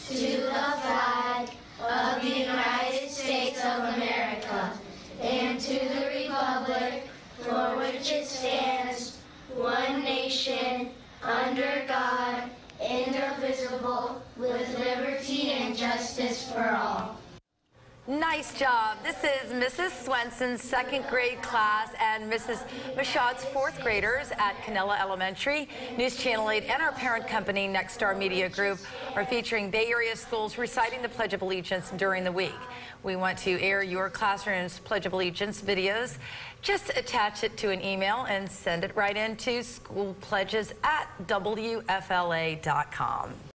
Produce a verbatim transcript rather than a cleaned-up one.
to the flag of the United States of America and to the republic for which it stands, one nation, under God, indivisible, with liberty and justice for all. Nice job. This is Missus Swenson's second grade class and Missus Michaud's fourth graders at Cannella Elementary. News Channel eight and our parent company, Next Star Media Group, are featuring Bay Area schools reciting the Pledge of Allegiance during the week. We want to air your classroom's Pledge of Allegiance videos. Just attach it to an email and send it right into schoolpledges at W F L A dot com.